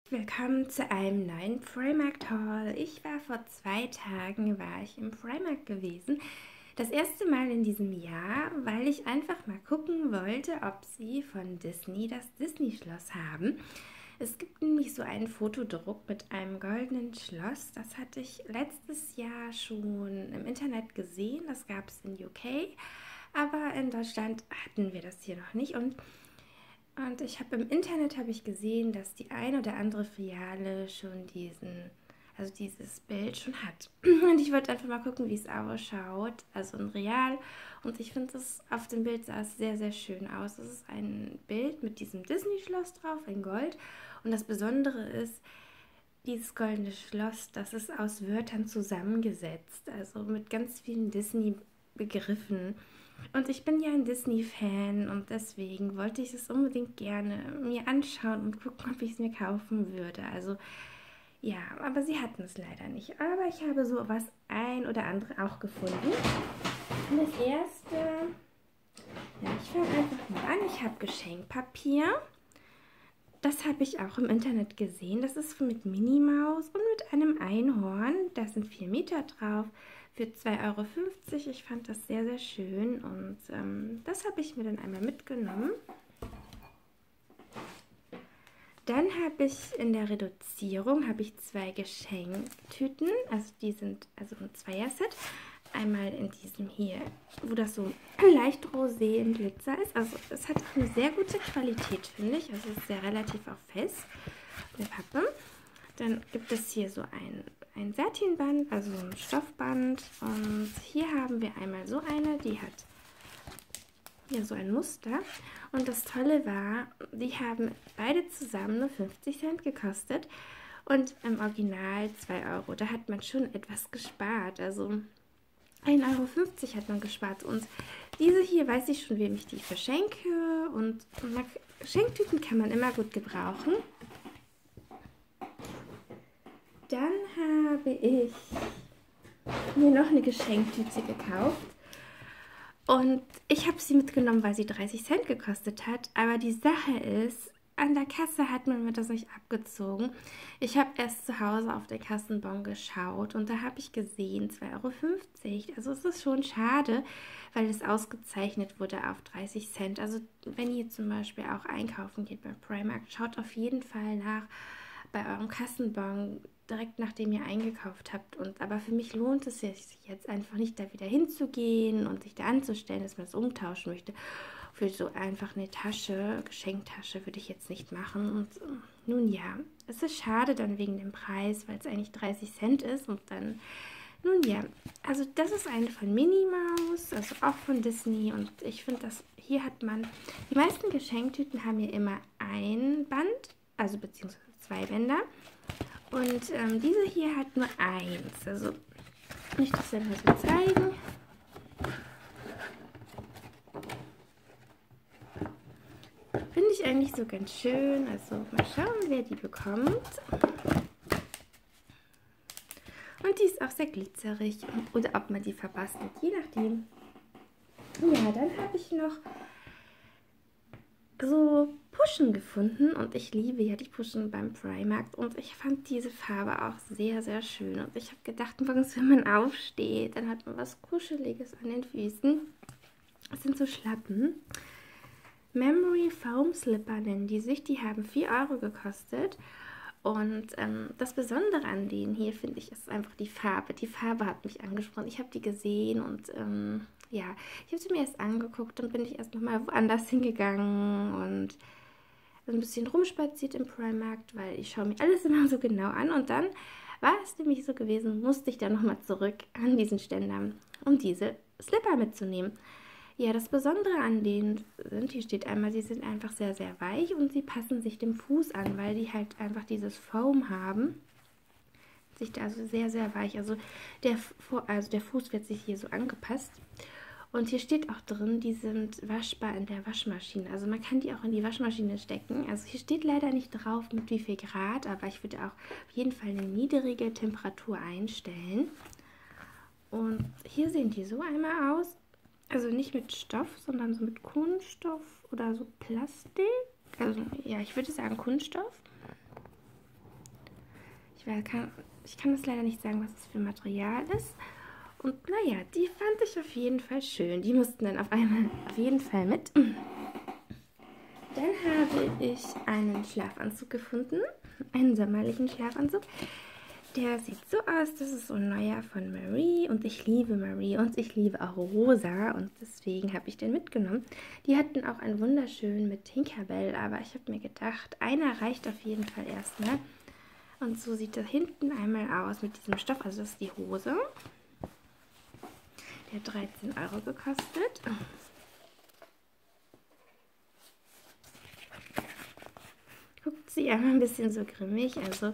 Willkommen zu einem neuen Primark-Haul. Ich war vor 2 Tagen im Primark gewesen. Das erste Mal in diesem Jahr, weil ich einfach mal gucken wollte, ob sie von Disney das Disney-Schloss haben. Es gibt nämlich so einen Fotodruck mit einem goldenen Schloss. Das hatte ich letztes Jahr schon im Internet gesehen. Das gab es in UK, aber in Deutschland hatten wir das hier noch nicht. Und ich habe im Internet gesehen, dass die ein oder andere Filiale schon dieses Bild schon hat. Und ich wollte einfach mal gucken, wie es ausschaut, also in real. Und ich finde, es auf dem Bild sah es sehr, sehr schön aus. Es ist ein Bild mit diesem Disney-Schloss drauf, in Gold. Und das Besondere ist, dieses goldene Schloss, das ist aus Wörtern zusammengesetzt, also mit ganz vielen Disney-Begriffen. Und ich bin ja ein Disney-Fan und deswegen wollte ich es unbedingt gerne mir anschauen und gucken, ob ich es mir kaufen würde. Also ja, aber sie hatten es leider nicht. Aber ich habe so was ein oder andere auch gefunden. Und das erste, ja, ich fange einfach mal an. Ich habe Geschenkpapier. Das habe ich auch im Internet gesehen. Das ist mit Minnie Maus und mit einem Einhorn. Da sind 4 Meter drauf für 2,50 €. Ich fand das sehr, sehr schön und das habe ich mir dann einmal mitgenommen. Dann habe ich in der Reduzierung 2 Geschenktüten. Also die sind also ein Zweierset. Einmal in diesem hier, wo das so leicht rosé im Glitzer ist. Also es hat auch eine sehr gute Qualität, finde ich. Also es ist sehr relativ auch fest, eine Pappe. Dann gibt es hier so ein Satinband, also ein Stoffband. Und hier haben wir einmal so eine, die hat hier so ein Muster. Und das Tolle war, die haben beide zusammen nur 50 Cent gekostet. Und im Original 2 €. Da hat man schon etwas gespart. Also 1,50 € hat man gespart. Und diese hier weiß ich schon, wem ich die verschenke. Und Geschenktüten kann man immer gut gebrauchen. Dann habe ich mir noch eine Geschenktüte gekauft. Und ich habe sie mitgenommen, weil sie 30 Cent gekostet hat. Aber die Sache ist, an der Kasse hat man mir das nicht abgezogen. Ich habe erst zu Hause auf der Kassenbon geschaut und da habe ich gesehen 2,50 €. Also es ist schon schade, weil es ausgezeichnet wurde auf 30 Cent. Also wenn ihr zum Beispiel auch einkaufen geht bei Primark, schaut auf jeden Fall nach bei eurem Kassenbon, direkt nachdem ihr eingekauft habt. Aber für mich lohnt es sich jetzt einfach nicht, da wieder hinzugehen und sich da anzustellen, dass man es umtauschen möchte. Für so einfach eine Tasche, Geschenktasche, würde ich jetzt nicht machen. Und nun ja, es ist schade dann wegen dem Preis, weil es eigentlich 30 Cent ist. Und dann, nun ja, also das ist eine von Minnie Maus, also auch von Disney. Und ich finde, dass hier hat man, die meisten Geschenktüten haben ja immer ein Band, also beziehungsweise 2 Bänder. Und diese hier hat nur eins. Also, ich das dann mal so zeigen. Finde ich eigentlich so ganz schön. Also, mal schauen, wer die bekommt. Und die ist auch sehr glitzerig. Oder ob man die verbastelt, je nachdem. Ja, dann habe ich noch so Puschen gefunden und ich liebe ja die Puschen beim Primark und ich fand diese Farbe auch sehr, sehr schön und ich habe gedacht, morgens, wenn man aufsteht, dann hat man was Kuscheliges an den Füßen. Das sind so Schlappen. Memory Foam Slipper nennen die sich, die haben 4 € gekostet und das Besondere an denen hier, finde ich, ist einfach die Farbe. Die Farbe hat mich angesprochen, ich habe die gesehen und ja, ich habe sie mir erst angeguckt und bin ich erst nochmal woanders hingegangen und ein bisschen rumspaziert im Primark, weil ich schaue mir alles immer so genau an. Und dann war es nämlich so gewesen, musste ich dann nochmal zurück an diesen Ständer, um diese Slipper mitzunehmen. Ja, das Besondere an denen sind, hier steht einmal, sie sind einfach sehr, sehr weich und sie passen sich dem Fuß an, weil die halt einfach dieses Foam haben. Sich da also sehr, sehr weich. Also der Fuß wird sich hier so angepasst. Und hier steht auch drin, die sind waschbar in der Waschmaschine. Also man kann die auch in die Waschmaschine stecken. Also hier steht leider nicht drauf, mit wie viel Grad, aber ich würde auch auf jeden Fall eine niedrige Temperatur einstellen. Und hier sehen die so einmal aus. Also nicht mit Stoff, sondern so mit Kunststoff oder so Plastik. Also ja, ich würde sagen Kunststoff. Ich kann das leider nicht sagen, was es für Material ist. Und naja, die fand ich auf jeden Fall schön. Die mussten dann auf jeden Fall mit. Dann habe ich einen Schlafanzug gefunden, einen sommerlichen Schlafanzug. Der sieht so aus, das ist so ein neuer von Marie und ich liebe Marie und ich liebe auch rosa und deswegen habe ich den mitgenommen. Die hatten auch einen wunderschönen mit Tinkerbell, aber ich habe mir gedacht, einer reicht auf jeden Fall erstmal. Und so sieht das hinten einmal aus mit diesem Stoff, also das ist die Hose. Der hat 13 € gekostet. Guckt sie einmal ein bisschen so grimmig, also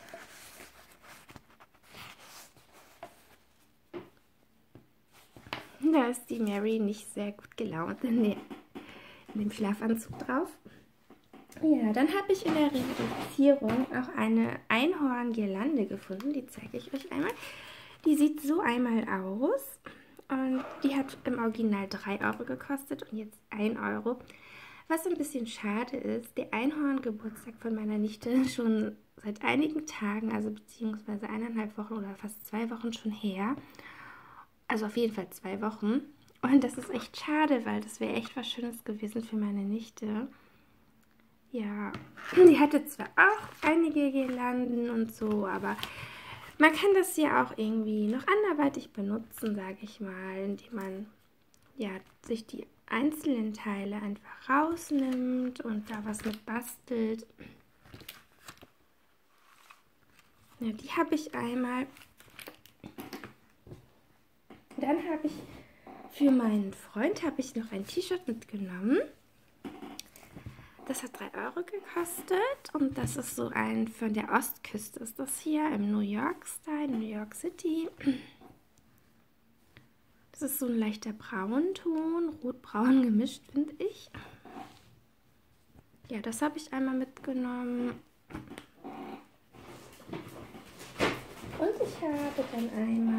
da ist die Mary nicht sehr gut gelaunt in dem Schlafanzug drauf. Ja, dann habe ich in der Reduzierung auch eine Einhorn-Girlande gefunden. Die zeige ich euch einmal. Die sieht so einmal aus. Und die hat im Original 3 € gekostet und jetzt 1 €. Was ein bisschen schade ist, der Einhorn-Geburtstag von meiner Nichte schon seit einigen Tagen, also beziehungsweise 1,5 Wochen oder fast 2 Wochen schon her. Also auf jeden Fall 2 Wochen. Und das ist echt schade, weil das wäre echt was Schönes gewesen für meine Nichte. Ja, die hatte zwar auch einige Girlanden und so, aber man kann das ja auch irgendwie noch anderweitig benutzen, sage ich mal, indem man ja sich die einzelnen Teile einfach rausnimmt und da was mit bastelt. Ja, die habe ich einmal. Dann habe ich für meinen Freund noch ein T-Shirt mitgenommen. Das hat 3 € gekostet und das ist so ein von der Ostküste. Ist das hier im New York-Style, New York City. Das ist so ein leichter Braunton, rot-braun gemischt, finde ich. Ja, das habe ich einmal mitgenommen. Und ich habe dann einmal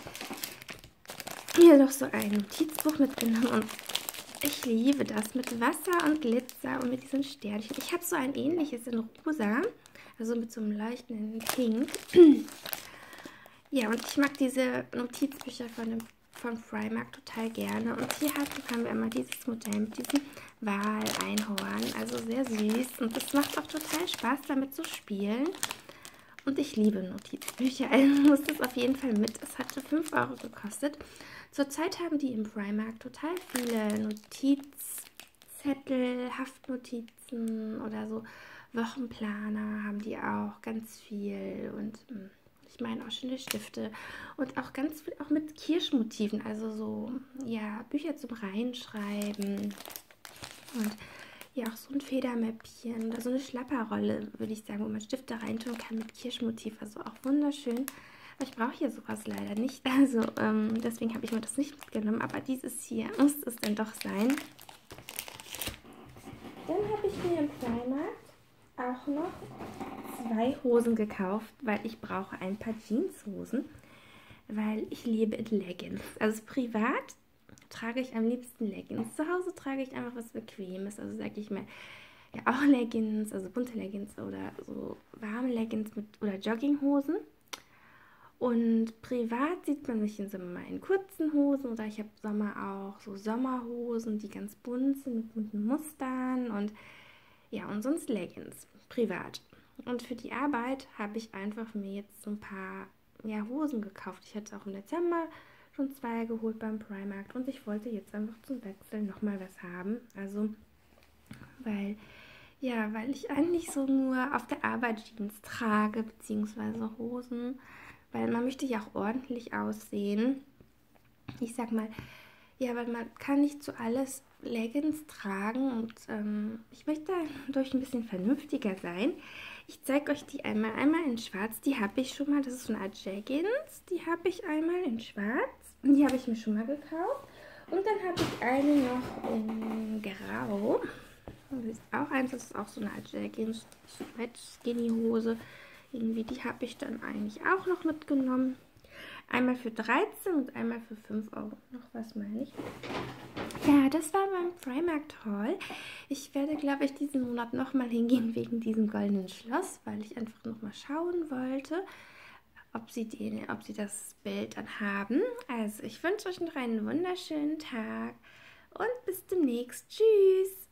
hier noch so ein Notizbuch mitgenommen und ich liebe das mit Wasser und Glitzer und mit diesen Sternchen. Ich habe so ein ähnliches in rosa, also mit so einem leuchtenden Pink. Ja, und ich mag diese Notizbücher von Primark total gerne. Und hier haben wir immer dieses Modell mit diesem Wal-Einhorn, also sehr süß. Und es macht auch total Spaß, damit zu spielen. Und ich liebe Notizbücher, also muss das auf jeden Fall mit. Es hatte 5 € gekostet. Zurzeit haben die im Primark total viele Notizzettel, Haftnotizen oder so Wochenplaner haben die auch ganz viel. Und ich meine auch schöne Stifte und auch ganz viel auch mit Kirschmotiven, also so ja Bücher zum Reinschreiben und ja, auch so ein Federmäppchen oder so eine Schlapperrolle, würde ich sagen, wo man Stifte reintun kann mit Kirschmotiv. Also auch wunderschön. Aber ich brauche hier sowas leider nicht. Also deswegen habe ich mir das nicht mitgenommen. Aber dieses hier muss es dann doch sein. Dann habe ich mir im Primark auch noch 2 Hosen gekauft, weil ich brauche ein paar Jeanshosen. Weil ich lebe in Leggings. Also privat trage ich am liebsten Leggings. Zu Hause trage ich einfach was Bequemes, also sage ich mal, ja auch Leggings, also bunte Leggings oder so warme Leggings oder Jogginghosen. Und privat sieht man mich im Sommer in kurzen Hosen oder ich habe Sommer auch so Sommerhosen, die ganz bunt sind mit bunten Mustern und ja, und sonst Leggings, privat. Und für die Arbeit habe ich einfach mir jetzt so ein paar Hosen gekauft. Ich hatte auch im Dezember schon 2 geholt beim Primark und ich wollte jetzt einfach zum Wechseln nochmal was haben. Also, weil ich eigentlich so nur auf der Arbeit Jeans trage, beziehungsweise Hosen, weil man möchte ja auch ordentlich aussehen. Ich sag mal, ja, weil man kann nicht zu alles Leggings tragen und ich möchte dadurch ein bisschen vernünftiger sein. Ich zeige euch die einmal in schwarz, die habe ich schon mal, das ist so eine Art Jeggings, die habe ich einmal in schwarz, die habe ich mir schon mal gekauft und dann habe ich eine noch in grau, das ist auch eins, das ist auch so eine Art Jeggings, Skinny Hose, irgendwie die habe ich dann eigentlich auch noch mitgenommen. Einmal für 13 und einmal für 5 €. Noch was meine ich. Ich Ja, das war beim Primark Haul. Ich werde, glaube ich, diesen Monat nochmal hingehen wegen diesem goldenen Schloss, weil ich einfach nochmal schauen wollte, ob sie das Bild dann haben. Also, ich wünsche euch noch einen wunderschönen Tag und bis demnächst. Tschüss!